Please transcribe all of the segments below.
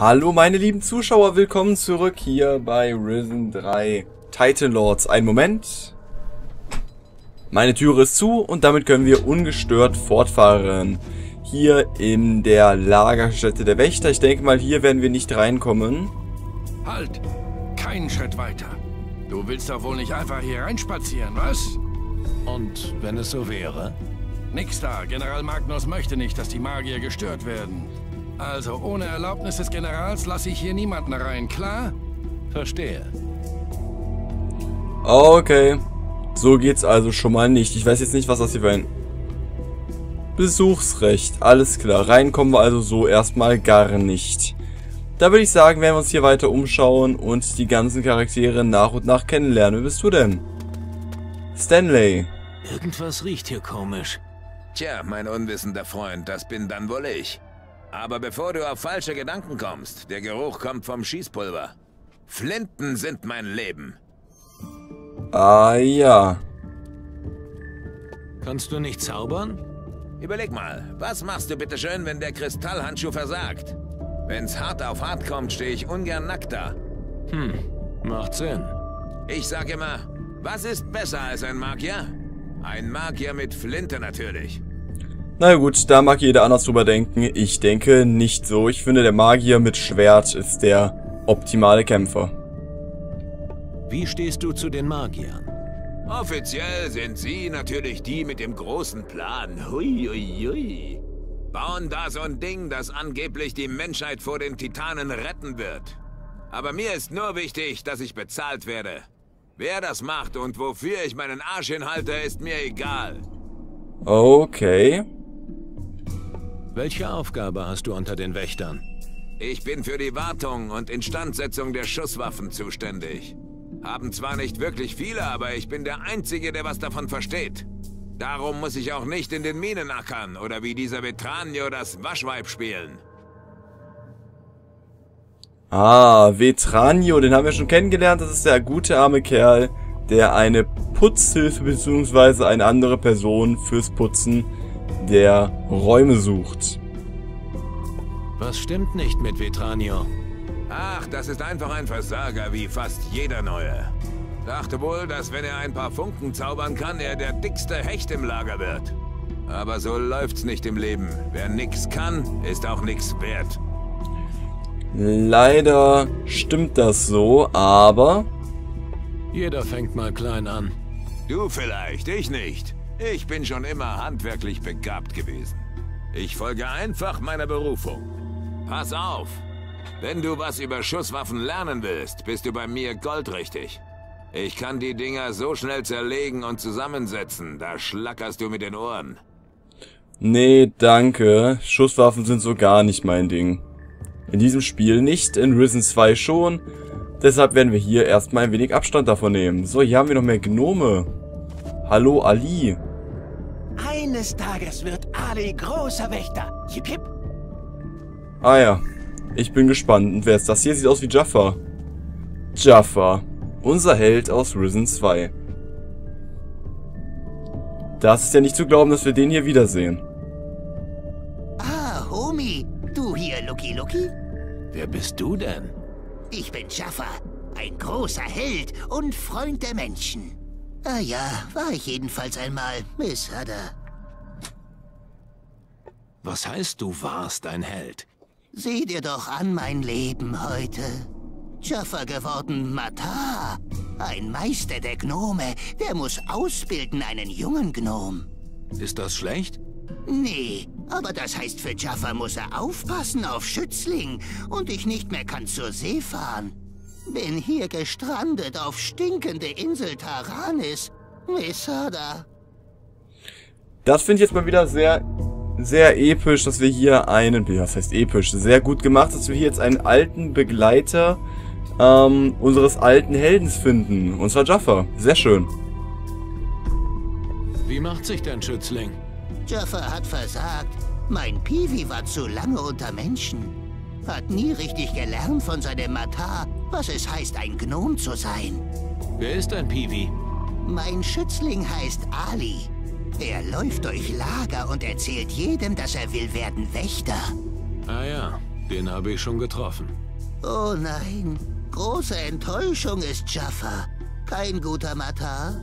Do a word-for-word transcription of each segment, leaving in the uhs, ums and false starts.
Hallo meine lieben Zuschauer, willkommen zurück hier bei Risen drei Titan Lords. Ein Moment. Meine Türe ist zu und damit können wir ungestört fortfahren. Hier in der Lagerstätte der Wächter. Ich denke mal, hier werden wir nicht reinkommen. Halt! Keinen Schritt weiter. Du willst doch wohl nicht einfach hier reinspazieren, was? Und wenn es so wäre? Nix da. General Magnus möchte nicht, dass die Magier gestört werden. Also ohne Erlaubnis des Generals lasse ich hier niemanden rein, klar? Verstehe. Okay. So geht's also schon mal nicht. Ich weiß jetzt nicht, was das hier für ein Besuchsrecht. Alles klar. Reinkommen wir also so erstmal gar nicht. Da würde ich sagen, werden wir uns hier weiter umschauen und die ganzen Charaktere nach und nach kennenlernen. Wer bist du denn? Stanley. Irgendwas riecht hier komisch. Tja, mein unwissender Freund, das bin dann wohl ich. Aber bevor du auf falsche Gedanken kommst, der Geruch kommt vom Schießpulver. Flinten sind mein Leben. Ah ja. Kannst du nicht zaubern? Überleg mal, was machst du bitte schön, wenn der Kristallhandschuh versagt? Wenn's hart auf hart kommt, stehe ich ungern nackt da. Hm, macht Sinn. Ich sag immer, was ist besser als ein Magier? Ein Magier mit Flinte natürlich. Na gut, da mag jeder anders drüber denken. Ich denke nicht so. Ich finde, der Magier mit Schwert ist der optimale Kämpfer. Wie stehst du zu den Magiern? Offiziell sind sie natürlich die mit dem großen Plan. Hui, hui, hui. Bauen da so ein Ding, das angeblich die Menschheit vor den Titanen retten wird. Aber mir ist nur wichtig, dass ich bezahlt werde. Wer das macht und wofür ich meinen Arsch hinhalte, ist mir egal. Okay. Welche Aufgabe hast du unter den Wächtern? Ich bin für die Wartung und Instandsetzung der Schusswaffen zuständig. Haben zwar nicht wirklich viele, aber ich bin der Einzige, der was davon versteht. Darum muss ich auch nicht in den Minen ackern oder wie dieser Vetranio das Waschweib spielen. Ah, Vetranio, den haben wir schon kennengelernt. Das ist der gute arme Kerl, der eine Putzhilfe bzw. eine andere Person fürs Putzen der Räume sucht. Was stimmt nicht mit Vetranio? Ach, das ist einfach ein Versager wie fast jeder Neue. Dachte wohl, dass wenn er ein paar Funken zaubern kann, er der dickste Hecht im Lager wird. Aber so läuft's nicht im Leben. Wer nix kann, ist auch nix wert. Leider stimmt das so, aber... Jeder fängt mal klein an. Du vielleicht, ich nicht. Ich bin schon immer handwerklich begabt gewesen. Ich folge einfach meiner Berufung. Pass auf! Wenn du was über Schusswaffen lernen willst, bist du bei mir goldrichtig. Ich kann die Dinger so schnell zerlegen und zusammensetzen, da schlackerst du mit den Ohren. Nee, danke. Schusswaffen sind so gar nicht mein Ding. In diesem Spiel nicht, in Risen zwei schon. Deshalb werden wir hier erstmal ein wenig Abstand davon nehmen. So, hier haben wir noch mehr Gnome. Hallo, Ali. Eines Tages wird Ali großer Wächter. Jip, jip. Ah ja, ich bin gespannt. Und wer ist das hier? Sieht aus wie Jaffa. Jaffa, unser Held aus Risen zwei. Das ist ja nicht zu glauben, dass wir den hier wiedersehen. Ah, Homie, du hier, Lucky Lucky? Wer bist du denn? Ich bin Jaffa, ein großer Held und Freund der Menschen. Ah ja, war ich jedenfalls einmal, Miss Hadda. Was heißt, du warst ein Held? Sieh dir doch an mein Leben heute. Jaffa geworden Matar, ein Meister der Gnome, der muss ausbilden einen jungen Gnom. Ist das schlecht? Nee, aber das heißt, für Jaffa muss er aufpassen auf Schützling und ich nicht mehr kann zur See fahren. Bin hier gestrandet auf stinkende Insel Taranis. Miss Hadda. Das finde ich jetzt mal wieder sehr, sehr episch, dass wir hier einen, wie das heißt episch, sehr gut gemacht, dass wir hier jetzt einen alten Begleiter ähm, unseres alten Heldens finden. Und zwar Jaffa. Sehr schön. Wie macht sich dein Schützling? Jaffa hat versagt. Mein Piwi war zu lange unter Menschen. Hat nie richtig gelernt von seinem Matar, was es heißt, ein Gnom zu sein. Wer ist dein Piwi? Mein Schützling heißt Ali. Er läuft durch Lager und erzählt jedem, dass er will werden Wächter. Ah ja, Den habe ich schon getroffen. Oh nein, große Enttäuschung ist Jaffa. Kein guter Matar.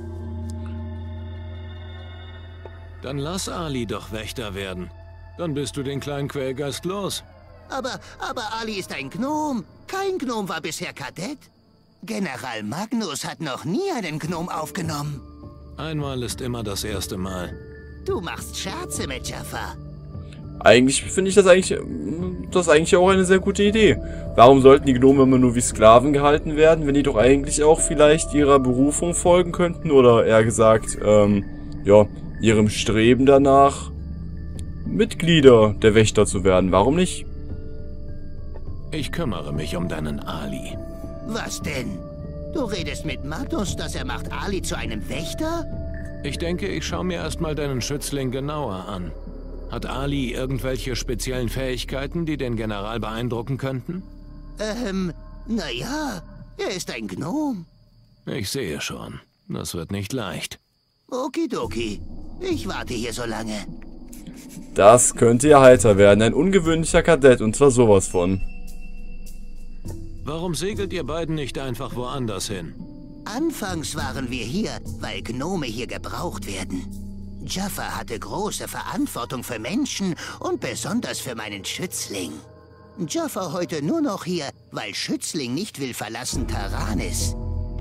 Dann lass Ali doch Wächter werden. Dann bist du den kleinen Quälgeist los. Aber, aber Ali ist ein Gnom. Kein Gnom war bisher Kadett. General Magnus hat noch nie einen Gnom aufgenommen. Einmal ist immer das erste Mal. Du machst Scherze mit Jaffa. Eigentlich finde ich das eigentlich, das ist eigentlich auch eine sehr gute Idee. Warum sollten die Gnome immer nur wie Sklaven gehalten werden, wenn die doch eigentlich auch vielleicht ihrer Berufung folgen könnten? Oder eher gesagt, ähm, ja, ihrem Streben danach, Mitglieder der Wächter zu werden. Warum nicht? Ich kümmere mich um deinen Ali. Was denn? Du redest mit Magnus, dass er macht Ali zu einem Wächter? Ich denke, ich schaue mir erstmal deinen Schützling genauer an. Hat Ali irgendwelche speziellen Fähigkeiten, die den General beeindrucken könnten? Ähm, naja, er ist ein Gnom. Ich sehe schon. Das wird nicht leicht. Okidoki. Ich warte hier so lange. Das könnte ja heiter werden. Ein ungewöhnlicher Kadett und zwar sowas von. Warum segelt ihr beiden nicht einfach woanders hin? Anfangs waren wir hier, weil Gnome hier gebraucht werden. Jaffa hatte große Verantwortung für Menschen und besonders für meinen Schützling. Jaffa heute nur noch hier, weil Schützling nicht will verlassen Taranis.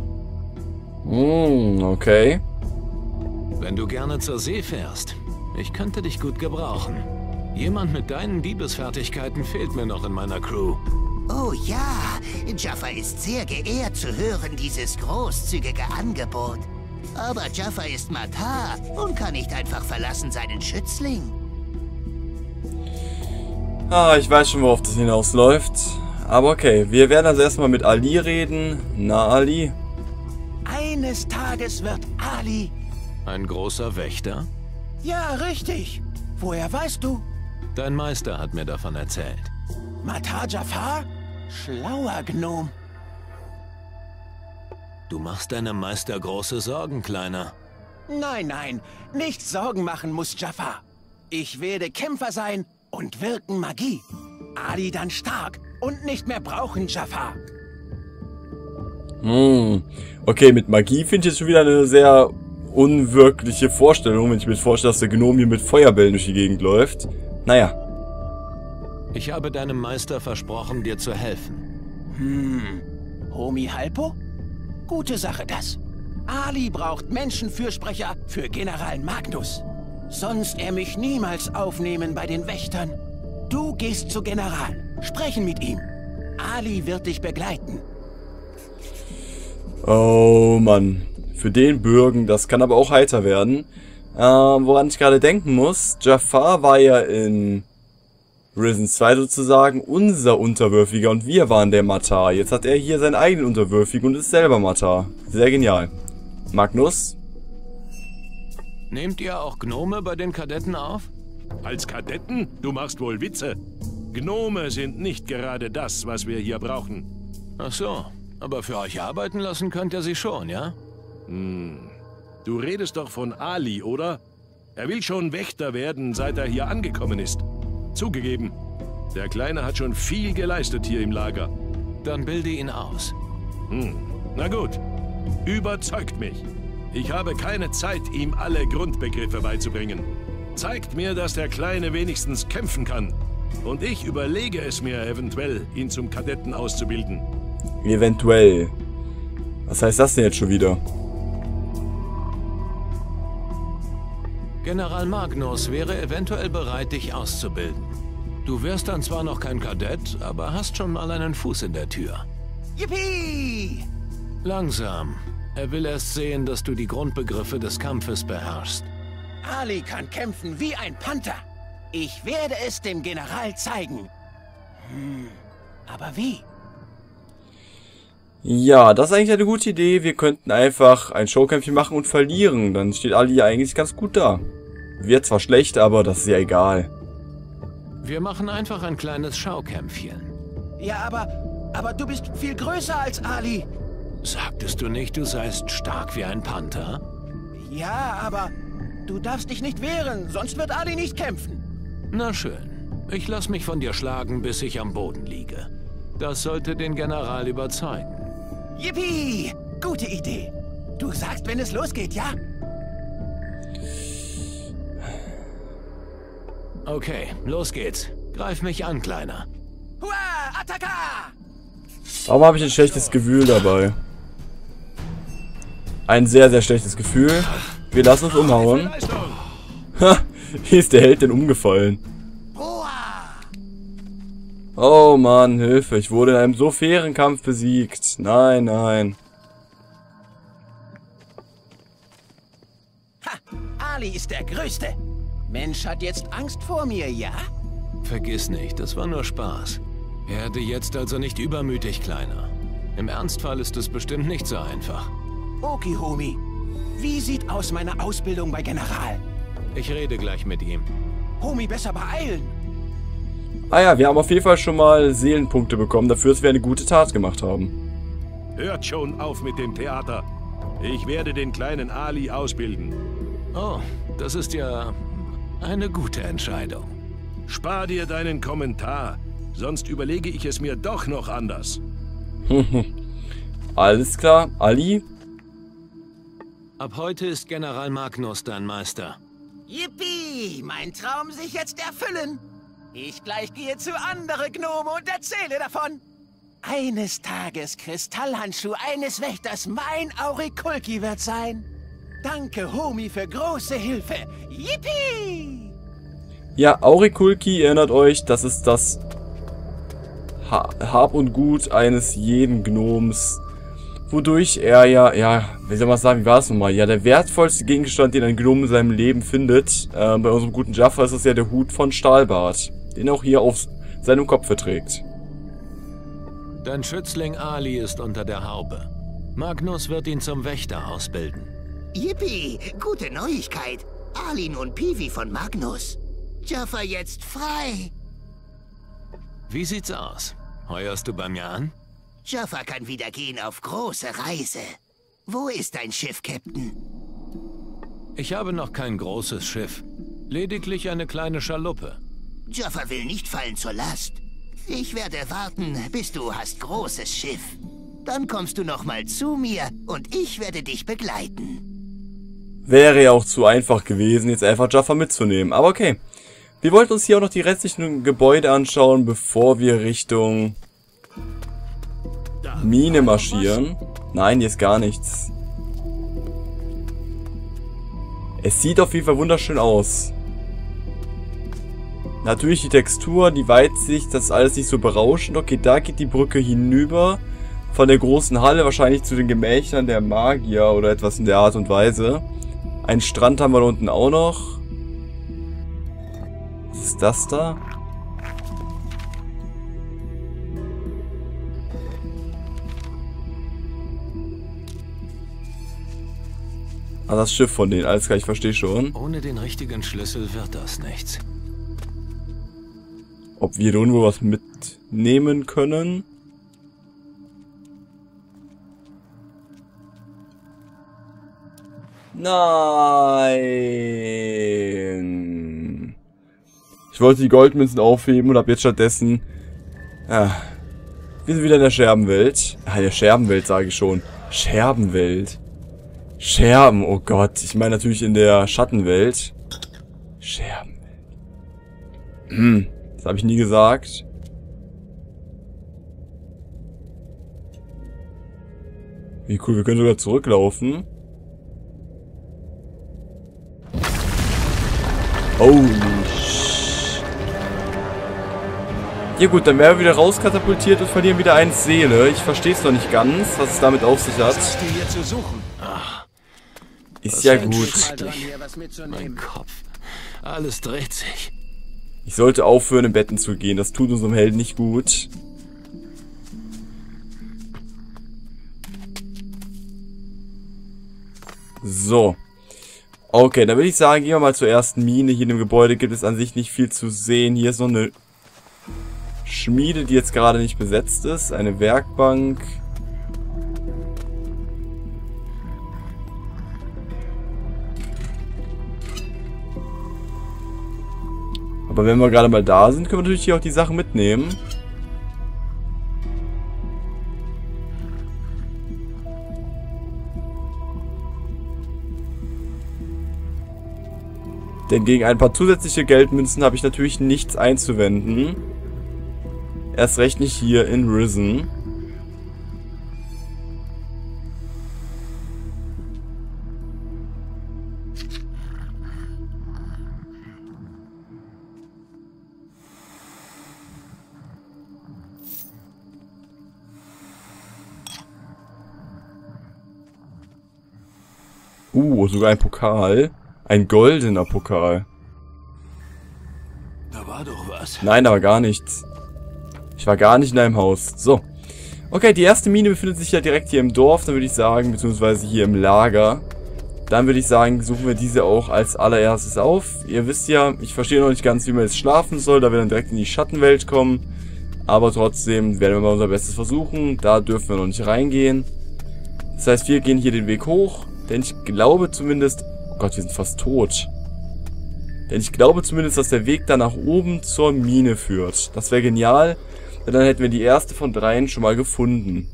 Hm, okay. Wenn du gerne zur See fährst, ich könnte dich gut gebrauchen. Jemand mit deinen Diebesfertigkeiten fehlt mir noch in meiner Crew. Oh ja, Jaffa ist sehr geehrt zu hören, dieses großzügige Angebot. Aber Jaffa ist Matar und kann nicht einfach verlassen seinen Schützling. Ah, ich weiß schon, worauf das hinausläuft. Aber okay, wir werden also erstmal mit Ali reden. Na, Ali? Eines Tages wird Ali... Ein großer Wächter? Ja, richtig. Woher weißt du? Dein Meister hat mir davon erzählt. Matar Jafar? Schlauer Gnom. Du machst deinem Meister große Sorgen, Kleiner. Nein, nein, nicht Sorgen machen muss Jafar. Ich werde Kämpfer sein und wirken Magie. Ali dann stark und nicht mehr brauchen Jafar. Hm. Okay, mit Magie finde ich jetzt schon wieder eine sehr unwirkliche Vorstellung, wenn ich mir vorstelle, dass der Gnom hier mit Feuerbällen durch die Gegend läuft. Naja. Ich habe deinem Meister versprochen, dir zu helfen. Hm. Homi Halpo? Gute Sache das. Ali braucht Menschenfürsprecher für General Magnus. Sonst er mich niemals aufnehmen bei den Wächtern. Du gehst zu General. Sprechen mit ihm. Ali wird dich begleiten. Oh Mann. Für den Bürgen, das kann aber auch heiter werden. Ähm, woran ich gerade denken muss, Jafar war ja in Risen zwei sozusagen unser Unterwürfiger und wir waren der Matar. Jetzt hat er hier seinen eigenen Unterwürfigen und ist selber Matar. Sehr genial. Magnus? Nehmt ihr auch Gnome bei den Kadetten auf? Als Kadetten? Du machst wohl Witze. Gnome sind nicht gerade das, was wir hier brauchen. Ach so, aber für euch arbeiten lassen könnt ihr sie schon, ja? Hm. Du redest doch von Ali, oder? Er will schon Wächter werden, seit er hier angekommen ist. Zugegeben, der Kleine hat schon viel geleistet hier im Lager. Dann bilde ihn aus. Hm. Na gut, überzeugt mich. Ich habe keine Zeit, ihm alle Grundbegriffe beizubringen. Zeigt mir, dass der Kleine wenigstens kämpfen kann. Und ich überlege es mir eventuell, ihn zum Kadetten auszubilden. Eventuell. Was heißt das denn jetzt schon wieder? General Magnus wäre eventuell bereit, dich auszubilden. Du wärst dann zwar noch kein Kadett, aber hast schon mal einen Fuß in der Tür. Yippie! Langsam. Er will erst sehen, dass du die Grundbegriffe des Kampfes beherrschst. Ali kann kämpfen wie ein Panther. Ich werde es dem General zeigen. Hm, aber wie? Ja, das ist eigentlich eine gute Idee. Wir könnten einfach ein Showkämpfchen machen und verlieren. Dann steht Ali ja eigentlich ganz gut da. Wird zwar schlecht, aber das ist ja egal. Wir machen einfach ein kleines Schaukämpfchen. Ja, aber, aber du bist viel größer als Ali. Sagtest du nicht, du seist stark wie ein Panther? Ja, aber du darfst dich nicht wehren, sonst wird Ali nicht kämpfen. Na schön. Ich lasse mich von dir schlagen, bis ich am Boden liege. Das sollte den General überzeugen. Yippie! Gute Idee. Du sagst, wenn es losgeht, ja? Okay, los geht's. Greif mich an, Kleiner. Hua! Attacca! Warum habe ich ein schlechtes Gefühl dabei? Ein sehr, sehr schlechtes Gefühl. Wir lassen uns umhauen. Ha! Wie ist der Held denn umgefallen? Oh Mann, Hilfe. Ich wurde in einem so fairen Kampf besiegt. Nein, nein. Ha! Ali ist der Größte. Mensch hat jetzt Angst vor mir, ja? Vergiss nicht, das war nur Spaß. Werde jetzt also nicht übermütig, Kleiner. Im Ernstfall ist es bestimmt nicht so einfach. Okay, Homie. Wie sieht aus meine Ausbildung bei General? Ich rede gleich mit ihm. Homie, besser beeilen. Ah ja, wir haben auf jeden Fall schon mal Seelenpunkte bekommen, dafür, dass wir eine gute Tat gemacht haben. Hört schon auf mit dem Theater. Ich werde den kleinen Ali ausbilden. Oh, das ist ja eine gute Entscheidung. Spar dir deinen Kommentar, sonst überlege ich es mir doch noch anders. Alles klar, Ali? Ab heute ist General Magnus dein Meister. Yippie! Mein Traum sich jetzt erfüllen. Ich gleich gehe zu andere Gnome und erzähle davon. Eines Tages Kristallhandschuh eines Wächters mein Aurikulki wird sein. Danke, Homie, für große Hilfe. Yippie! Ja, Aurikulki, erinnert euch, das ist das ha Hab und Gut eines jeden Gnoms. Wodurch er ja, ja, wie soll man sagen, wie war es nochmal? Ja, der wertvollste Gegenstand, den ein Gnome in seinem Leben findet. Äh, bei unserem guten Jaffa ist es ja der Hut von Stahlbart, den er auch hier auf seinem Kopf trägt. Dein Schützling Ali ist unter der Haube. Magnus wird ihn zum Wächter ausbilden. Yippie, gute Neuigkeit. Alin und Pivi von Magnus. Jaffa jetzt frei. Wie sieht's aus? Heuerst du bei mir an? Jaffa kann wieder gehen auf große Reise. Wo ist dein Schiff, Captain? Ich habe noch kein großes Schiff. Lediglich eine kleine Schaluppe. Jaffa will nicht fallen zur Last. Ich werde warten, bis du hast großes Schiff. Dann kommst du noch mal zu mir und ich werde dich begleiten. Wäre ja auch zu einfach gewesen, jetzt einfach Jaffa mitzunehmen. Aber okay. Wir wollten uns hier auch noch die restlichen Gebäude anschauen, bevor wir Richtung Mine marschieren. Nein, hier ist gar nichts. Es sieht auf jeden Fall wunderschön aus. Natürlich die Textur, die Weitsicht, das ist alles nicht so berauschend. Okay, da geht die Brücke hinüber. Von der großen Halle wahrscheinlich zu den Gemächern der Magier oder etwas in der Art und Weise. Einen Strand haben wir da unten auch noch. Was ist das da? Ah, das Schiff von denen, alles klar, ich verstehe schon. Ohne den richtigen Schlüssel wird das nichts. Ob wir da irgendwo was mitnehmen können? Nein. Ich wollte die Goldmünzen aufheben und habe jetzt stattdessen... Ja, wir sind wieder in der Scherbenwelt. Ah, in der Scherbenwelt sage ich schon. Scherbenwelt. Scherben, oh Gott. Ich meine natürlich in der Schattenwelt. Scherbenwelt. Hm, das habe ich nie gesagt. Wie cool, wir können sogar zurücklaufen. Holy sh... Ja gut, dann werden wir wieder rauskatapultiert und verlieren wieder eine Seele. Ich verstehe es noch nicht ganz, was es damit auf sich hat. Was hast du hier zu suchen? Ach, Ist ja Denk gut. mal dran, hier was mitzunehmen. mein Kopf. Alles dreht sich. Ich sollte aufhören, im Betten zu gehen. Das tut unserem Helden nicht gut. So. Okay, dann würde ich sagen, gehen wir mal zur ersten Mine. Hier in dem Gebäude gibt es an sich nicht viel zu sehen. Hier ist noch eine Schmiede, die jetzt gerade nicht besetzt ist. Eine Werkbank. Aber wenn wir gerade mal da sind, können wir natürlich hier auch die Sachen mitnehmen. Denn gegen ein paar zusätzliche Geldmünzen habe ich natürlich nichts einzuwenden. Erst recht nicht hier in Risen. Uh, sogar ein Pokal. Ein goldener Pokal. Da war doch was. Nein, aber gar nichts. Ich war gar nicht in einem Haus. So. Okay, die erste Mine befindet sich ja direkt hier im Dorf, dann würde ich sagen, beziehungsweise hier im Lager. Dann würde ich sagen, suchen wir diese auch als allererstes auf. Ihr wisst ja, ich verstehe noch nicht ganz, wie man jetzt schlafen soll, da wir dann direkt in die Schattenwelt kommen. Aber trotzdem werden wir mal unser Bestes versuchen. Da dürfen wir noch nicht reingehen. Das heißt, wir gehen hier den Weg hoch, denn ich glaube zumindest... Oh Gott, wir sind fast tot. Denn ich glaube zumindest, dass der Weg da nach oben zur Mine führt. Das wäre genial, denn dann hätten wir die erste von dreien schon mal gefunden.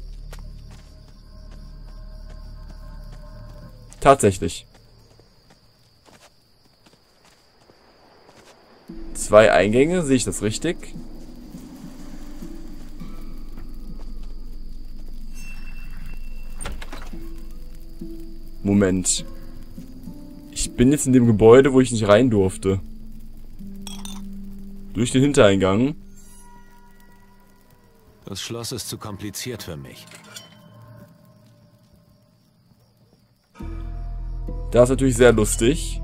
Tatsächlich. Zwei Eingänge, sehe ich das richtig? Moment. Ich bin jetzt in dem Gebäude, wo ich nicht rein durfte. Durch den Hintereingang. Das Schloss ist zu kompliziert für mich. Das ist natürlich sehr lustig.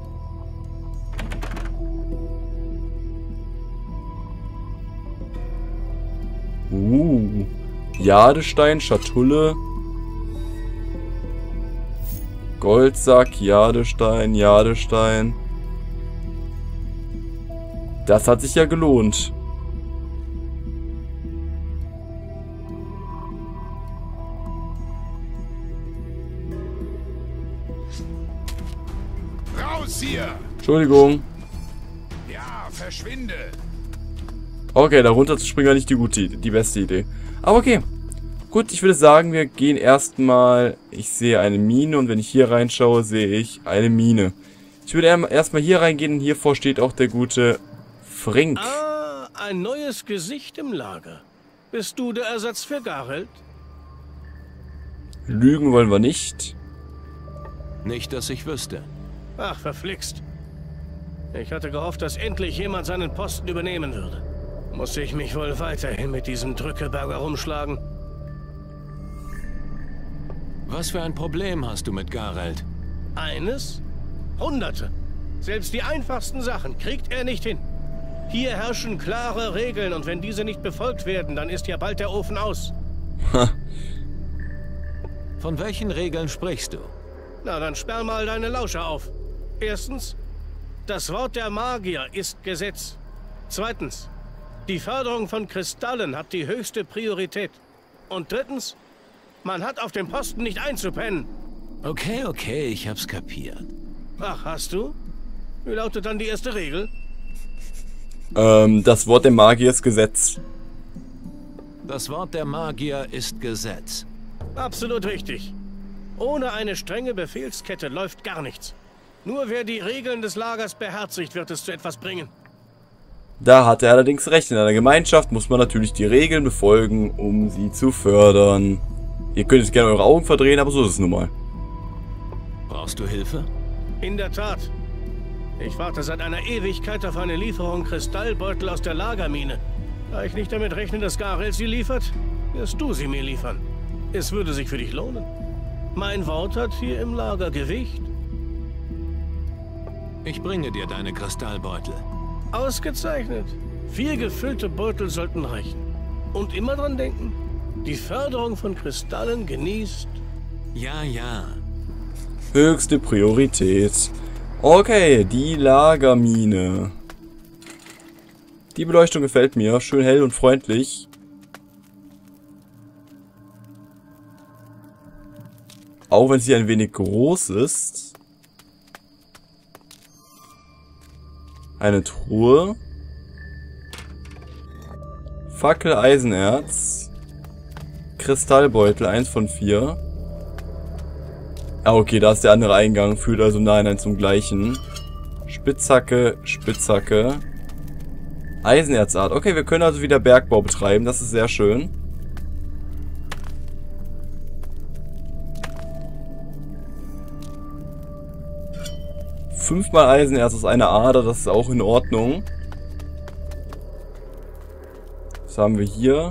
Uh. Jadestein, Schatulle. Goldsack, Jadestein, Jadestein. Das hat sich ja gelohnt. Raus hier! Entschuldigung. Ja, verschwinde! Okay, da runter zu springen war nicht die gute, die beste Idee. Aber okay. Gut, ich würde sagen, wir gehen erstmal... Ich sehe eine Mine und wenn ich hier reinschaue, sehe ich eine Mine. Ich würde erstmal hier reingehen und hiervor steht auch der gute Frink. Ah, ein neues Gesicht im Lager. Bist du der Ersatz für Garelt? Lügen wollen wir nicht. Nicht, dass ich wüsste. Ach, verflixt. Ich hatte gehofft, dass endlich jemand seinen Posten übernehmen würde. Muss ich mich wohl weiterhin mit diesem Drückeberger rumschlagen? Was für ein Problem hast du mit Garelt? Eines? Hunderte. Selbst die einfachsten Sachen kriegt er nicht hin. Hier herrschen klare Regeln und wenn diese nicht befolgt werden, dann ist ja bald der Ofen aus. Von welchen Regeln sprichst du? Na, dann sperr mal deine Lauscher auf. Erstens, das Wort der Magier ist Gesetz. Zweitens, die Förderung von Kristallen hat die höchste Priorität. Und drittens, man hat auf dem Posten nicht einzupennen. Okay, okay, ich hab's kapiert. Ach, hast du? Wie lautet dann die erste Regel? Ähm, das Wort der Magier ist Gesetz. Das Wort der Magier ist Gesetz. Absolut richtig. Ohne eine strenge Befehlskette läuft gar nichts. Nur wer die Regeln des Lagers beherzigt, wird es zu etwas bringen. Da hat er allerdings recht. In einer Gemeinschaft muss man natürlich die Regeln befolgen, um sie zu fördern. Ihr könnt jetzt gerne eure Augen verdrehen, aber so ist es nun mal. Brauchst du Hilfe? In der Tat. Ich warte seit einer Ewigkeit auf eine Lieferung Kristallbeutel aus der Lagermine. Da ich nicht damit rechne, dass Garelt sie liefert, wirst du sie mir liefern. Es würde sich für dich lohnen. Mein Wort hat hier im Lager Gewicht. Ich bringe dir deine Kristallbeutel. Ausgezeichnet. Vier gefüllte Beutel sollten reichen. Und immer dran denken, die Förderung von Kristallen genießt... Ja, ja. Höchste Priorität. Okay, die Lagermine. Die Beleuchtung gefällt mir. Schön hell und freundlich. Auch wenn sie ein wenig groß ist. Eine Truhe. Fackel, Eisenerz. Kristallbeutel, eins von vier. Ah, okay, da ist der andere Eingang. Führt also nein, nein zum gleichen. Spitzhacke, Spitzhacke. Eisenerzart. Okay, wir können also wieder Bergbau betreiben. Das ist sehr schön. Fünfmal Eisenerz aus einer Ader. Das ist auch in Ordnung. Was haben wir hier?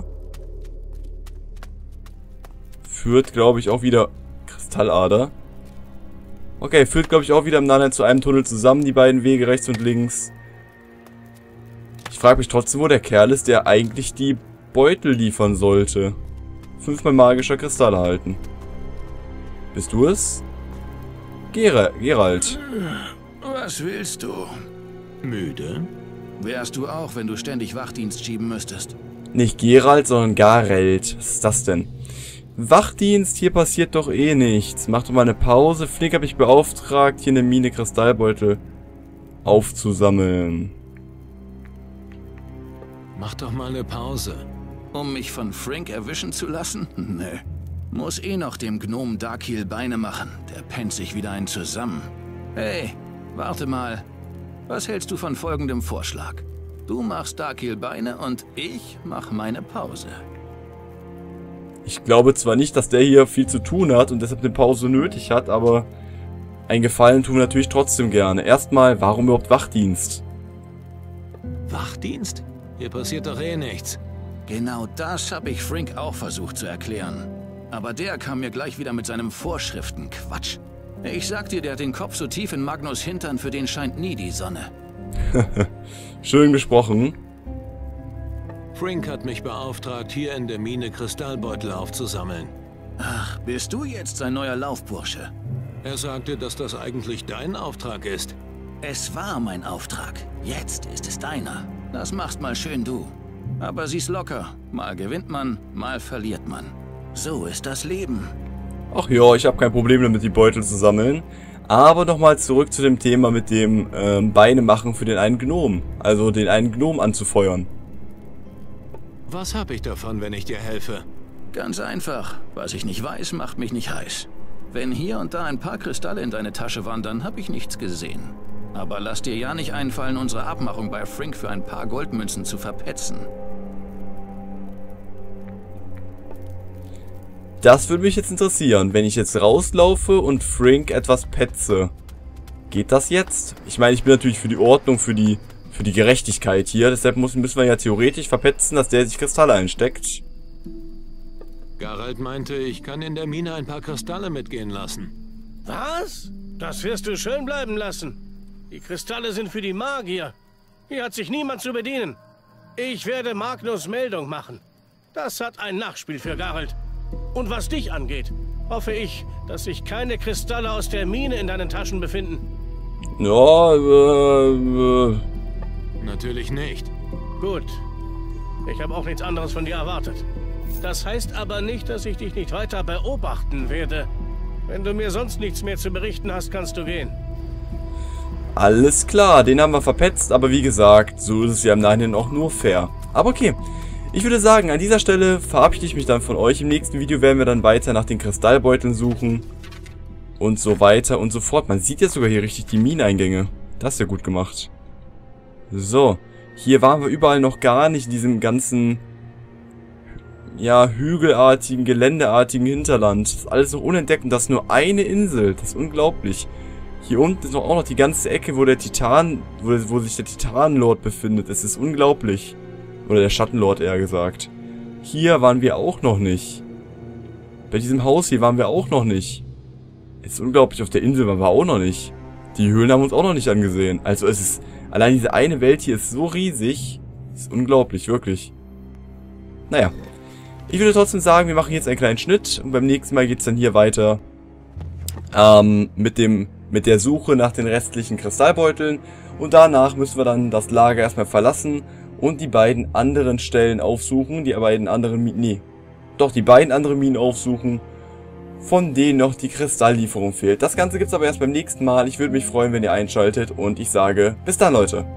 Führt, glaube ich, auch wieder... Kristallader. Okay, führt, glaube ich, auch wieder im Nachhinein zu einem Tunnel zusammen, die beiden Wege, rechts und links. Ich frage mich trotzdem, wo der Kerl ist, der eigentlich die Beutel liefern sollte. Fünfmal magischer Kristall erhalten. Bist du es? Ger Geralt. Was willst du? Müde? Wärst du auch, wenn du ständig Wachdienst schieben müsstest? Nicht Geralt, sondern Garelt. Was ist das denn? Wachdienst, hier passiert doch eh nichts. Mach doch mal eine Pause. Flink habe ich beauftragt, hier eine Mine Kristallbeutel aufzusammeln. Mach doch mal eine Pause. Um mich von Frink erwischen zu lassen? Nö. Muss eh noch dem Gnomen Darkiel Beine machen. Der pennt sich wieder einen zusammen. Hey, warte mal. Was hältst du von folgendem Vorschlag? Du machst Darkiel Beine und ich mach meine Pause. Ich glaube zwar nicht, dass der hier viel zu tun hat und deshalb eine Pause nötig hat, aber einen Gefallen tun wir natürlich trotzdem gerne. Erstmal, warum überhaupt Wachdienst? Wachdienst? Hier passiert doch eh nichts. Genau das habe ich Frink auch versucht zu erklären. Aber der kam mir gleich wieder mit seinem Vorschriftenquatsch. Ich sag dir, der hat den Kopf so tief in Magnus Hintern, für den scheint nie die Sonne. Schön gesprochen. Frink hat mich beauftragt, hier in der Mine Kristallbeutel aufzusammeln. Ach, bist du jetzt sein neuer Laufbursche? Er sagte, dass das eigentlich dein Auftrag ist. Es war mein Auftrag. Jetzt ist es deiner. Das machst mal schön du. Aber sieh's locker. Mal gewinnt man, mal verliert man. So ist das Leben. Ach ja, ich habe kein Problem damit, die Beutel zu sammeln. Aber nochmal zurück zu dem Thema mit dem ähm, Beine machen für den einen Gnom. Also den einen Gnom anzufeuern. Was habe ich davon, wenn ich dir helfe? Ganz einfach. Was ich nicht weiß, macht mich nicht heiß. Wenn hier und da ein paar Kristalle in deine Tasche wandern, habe ich nichts gesehen. Aber lass dir ja nicht einfallen, unsere Abmachung bei Frink für ein paar Goldmünzen zu verpetzen. Das würde mich jetzt interessieren, wenn ich jetzt rauslaufe und Frink etwas petze. Geht das jetzt? Ich meine, ich bin natürlich für die Ordnung, für die für die Gerechtigkeit hier. Deshalb müssen wir ja theoretisch verpetzen, dass der sich Kristalle einsteckt. Geralt meinte, ich kann in der Mine ein paar Kristalle mitgehen lassen. Was? Das wirst du schön bleiben lassen. Die Kristalle sind für die Magier. Hier hat sich niemand zu bedienen. Ich werde Magnus Meldung machen. Das hat ein Nachspiel für Geralt. Und was dich angeht, hoffe ich, dass sich keine Kristalle aus der Mine in deinen Taschen befinden. Ja, äh, äh. Natürlich nicht. Gut. Ich habe auch nichts anderes von dir erwartet. Das heißt aber nicht, dass ich dich nicht weiter beobachten werde. Wenn du mir sonst nichts mehr zu berichten hast, kannst du gehen. Alles klar, den haben wir verpetzt, aber wie gesagt, so ist es ja im Nachhinein auch nur fair. Aber okay, ich würde sagen, an dieser Stelle verabschiede ich mich dann von euch. Im nächsten Video werden wir dann weiter nach den Kristallbeuteln suchen und so weiter und so fort. Man sieht jetzt sogar hier richtig die Mineneingänge. Das ist ja gut gemacht. So, hier waren wir überall noch gar nicht in diesem ganzen, ja, hügelartigen, geländeartigen Hinterland. Das ist alles noch unentdeckt und das ist nur eine Insel. Das ist unglaublich. Hier unten ist noch auch noch die ganze Ecke, wo der Titan, wo, wo sich der Titanlord befindet. Es ist unglaublich. Oder der Schattenlord eher gesagt. Hier waren wir auch noch nicht. Bei diesem Haus hier waren wir auch noch nicht. Es ist unglaublich, auf der Insel waren wir auch noch nicht. Die Höhlen haben wir uns auch noch nicht angesehen. Also es ist, allein diese eine Welt hier ist so riesig. Es ist unglaublich, wirklich. Naja. Ich würde trotzdem sagen, wir machen jetzt einen kleinen Schnitt. Und beim nächsten Mal geht es dann hier weiter. Ähm, mit dem, mit der Suche nach den restlichen Kristallbeuteln. Und danach müssen wir dann das Lager erstmal verlassen. Und die beiden anderen Stellen aufsuchen. Die beiden anderen Minen. Nee. Doch, die beiden anderen Minen aufsuchen. Von denen noch die Kristalllieferung fehlt. Das Ganze gibt's aber erst beim nächsten Mal. Ich würde mich freuen, wenn ihr einschaltet. Und ich sage, bis dann, Leute.